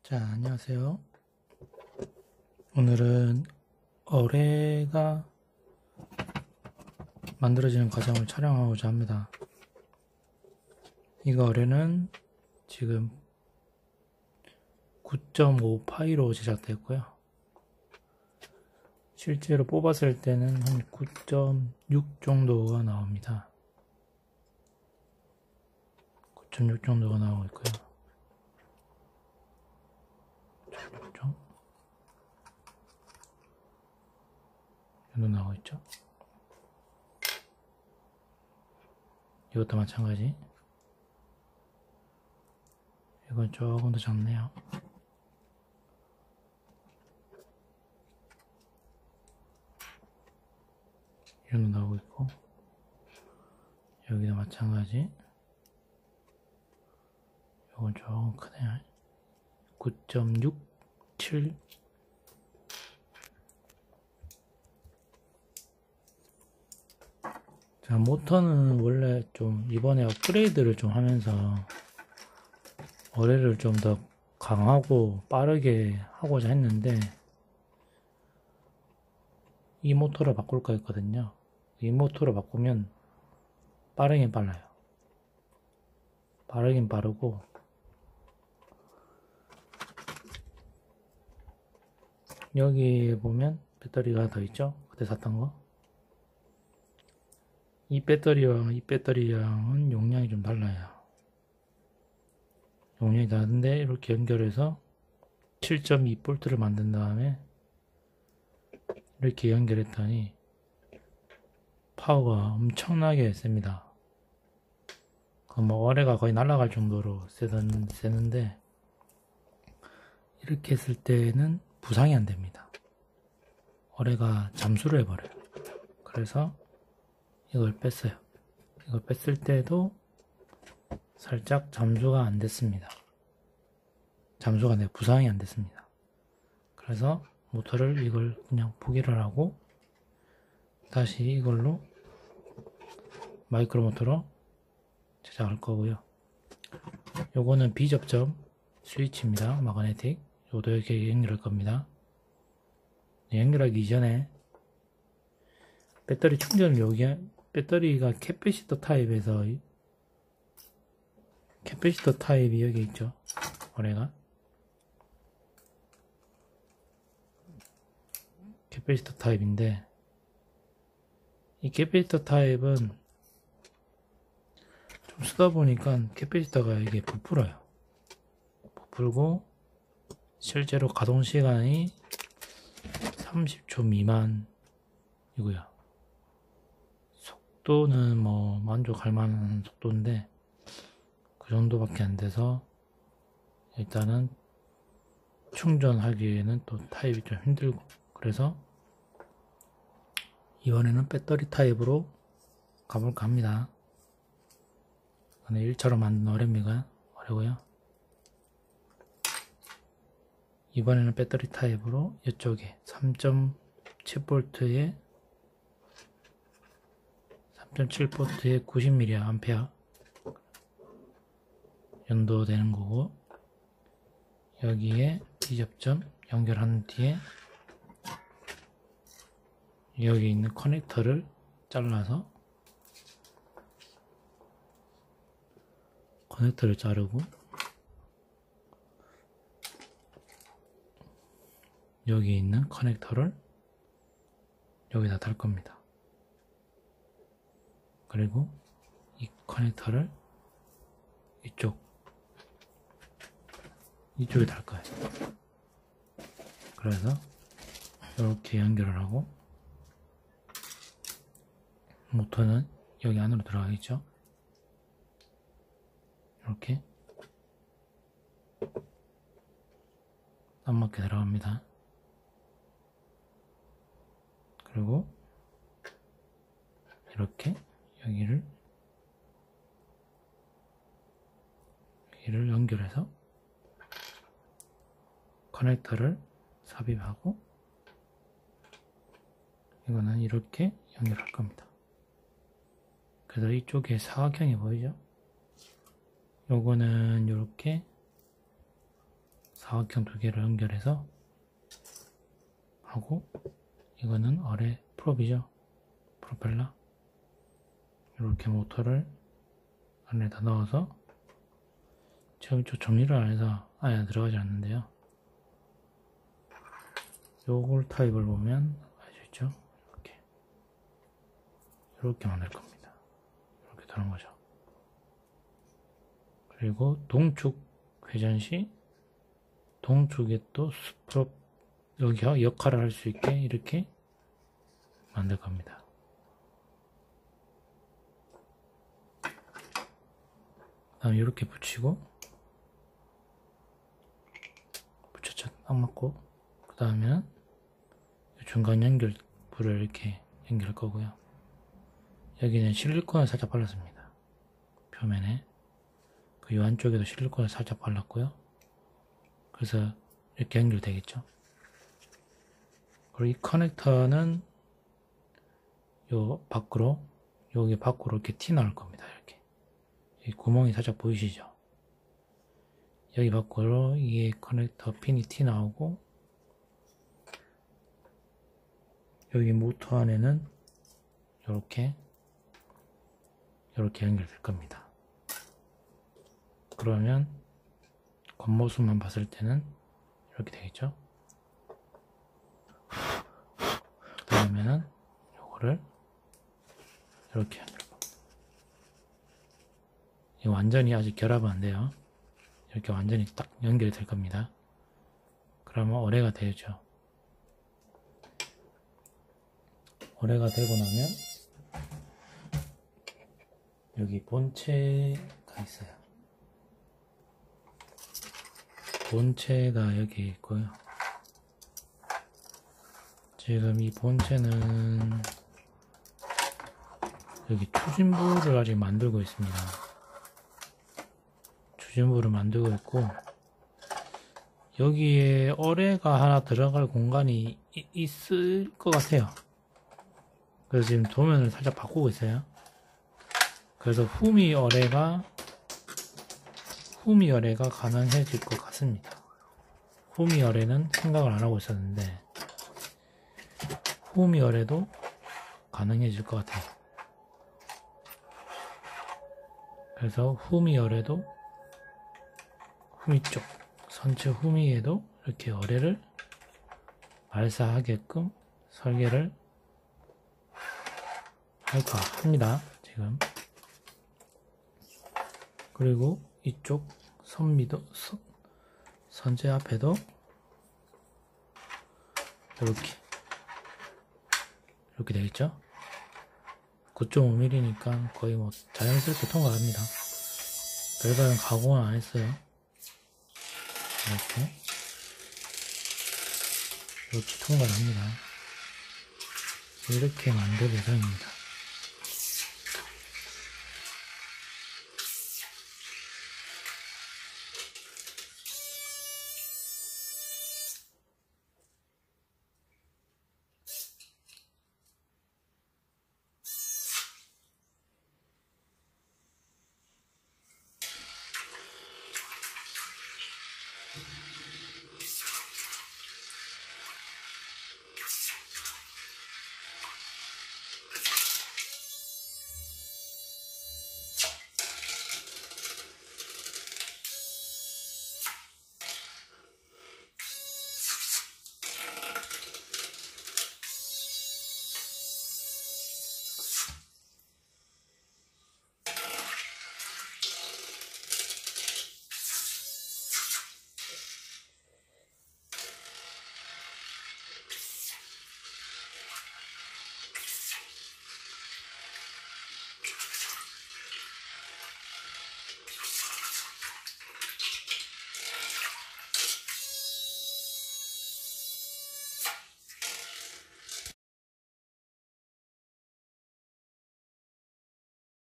자, 안녕하세요. 오늘은 어뢰가 만들어지는 과정을 촬영하고자 합니다. 이거 어뢰는 지금 9.5 파이로 제작됐고요. 실제로 뽑았을 때는 한 9.6 정도가 나옵니다. 9.6 정도가 나오고 있고요. 정도 나오고 있죠. 이것도 마찬가지. 이건 조금 더 작네요. 이 정도 나오고 있고, 여기도 마찬가지. 이건 조금 크네요. 9.67. 자, 모터는 원래 좀 이번에 업그레이드를 좀 하면서 어뢰를 좀 더 강하고 빠르게 하고자 했는데, 이 모터로 바꿀까 했거든요. 이 모터로 바꾸면 빠르긴 빨라요. 빠르긴 빠르고, 여기 보면 배터리가 더 있죠? 그때 샀던 거. 이 배터리와 이 배터리랑은 용량이 좀 달라요. 용량이 다른데 이렇게 연결해서 7.2V를 만든 다음에 이렇게 연결했더니 파워가 엄청나게 셉니다. 뭐 어뢰가 거의 날아갈 정도로 세는데, 이렇게 했을 때는 부상이 안 됩니다. 어뢰가 잠수를 해버려요. 그래서 이걸 뺐어요. 이걸 뺐을 때도 살짝 잠수가 안 됐습니다. 잠수가 안 돼, 부상이 안 됐습니다. 그래서 모터를 이걸 그냥 포기를 하고 다시 이걸로 마이크로 모터로 제작할 거고요. 요거는 비접점 스위치입니다. 마그네틱. 요것도 이렇게 연결할 겁니다. 연결하기 이전에 배터리 충전을 배터리가 캐패시터 타입에서, 캐패시터 타입이 여기 있죠. 어뢰가 캐패시터 타입인데, 이 캐패시터 타입은 좀 쓰다 보니까 캐패시터가 이게 부풀어요. 부풀고 실제로 가동 시간이 30초 미만이고요. 속도는 뭐 만족할 만한 속도인데 그 정도밖에 안 돼서 일단은 충전하기에는 또 타입이 좀 힘들고, 그래서 이번에는 배터리 타입으로 가볼까 합니다. 이거는 1차로 만든 어뢰고요. 이번에는 배터리 타입으로 이쪽에 3.7V에 90mAh 연도되는 거고, 여기에 B접점 연결한 뒤에 여기 있는 커넥터를 잘라서 커넥터를 자르고 여기 있는 커넥터를 여기다 달 겁니다. 그리고 이 커넥터를 이쪽에 달 거예요. 그래서 이렇게 연결을 하고, 모터는 여기 안으로 들어가겠죠. 이렇게 딱 맞게 들어갑니다. 그리고 이렇게 여기를 연결해서 커넥터를 삽입하고, 이거는 이렇게 연결할 겁니다. 그래서 이쪽에 사각형이 보이죠? 요거는 이렇게 사각형 두 개를 연결해서 하고, 이거는 어뢰 프롭이죠. 프로펠러. 이렇게 모터를 안에다 넣어서, 지금 좀 정리를 안 해서 안에 들어가지 않는데요. 요걸 타입을 보면 알 수 있죠? 이렇게 만들 겁니다. 이렇게 되는 거죠. 그리고 동축 회전 시 동축에 또 스프롭 여기 역할을 할 수 있게 이렇게 만들 겁니다. 그 다음에 이렇게 붙이고, 붙였죠? 딱 맞고, 그 다음에는 중간 연결 불을 이렇게 연결할 거고요. 여기는 실리콘을 살짝 발랐습니다. 표면에. 그 요 안쪽에도 실리콘을 살짝 발랐고요. 그래서 이렇게 연결되겠죠. 그리고 이 커넥터는 요 밖으로, 여기 밖으로 이렇게 티 나올 겁니다. 이렇게. 이 구멍이 살짝 보이시죠? 여기 밖으로 이게 커넥터 핀이 티 나오고, 여기 모터 안에는 이렇게 연결될 겁니다. 그러면 겉모습만 봤을 때는 이렇게 되겠죠. 그 다음에는 요거를 이렇게 연결 겁니다. 이거 완전히 아직 결합은 안 돼요. 이렇게 완전히 딱 연결이 될 겁니다. 그러면 어뢰가 되죠. 어뢰가 되고 나면 여기 본체가 있어요. 본체가 여기 있고요. 지금 이 본체는 여기 추진부를 아직 만들고 있습니다. 추진부를 만들고 있고, 여기에 어뢰가 하나 들어갈 공간이 있을 것 같아요. 그래서 지금 도면을 살짝 바꾸고 있어요. 그래서 후미 어뢰가 가능해질 것 같습니다. 후미 어뢰는 생각을 안 하고 있었는데, 후미 어뢰도 가능해질 것 같아요. 그래서 후미 어뢰도, 후미 쪽, 선체 후미에도 이렇게 어뢰를 발사하게끔 설계를 할까 합니다. 지금. 그리고 이쪽 선체 앞에도 이렇게 되겠죠? 9.5mm니까 거의 뭐 자연스럽게 통과합니다. 별다른 가공은 안 했어요. 이렇게 통과를 합니다. 이렇게 만들 예정입니다.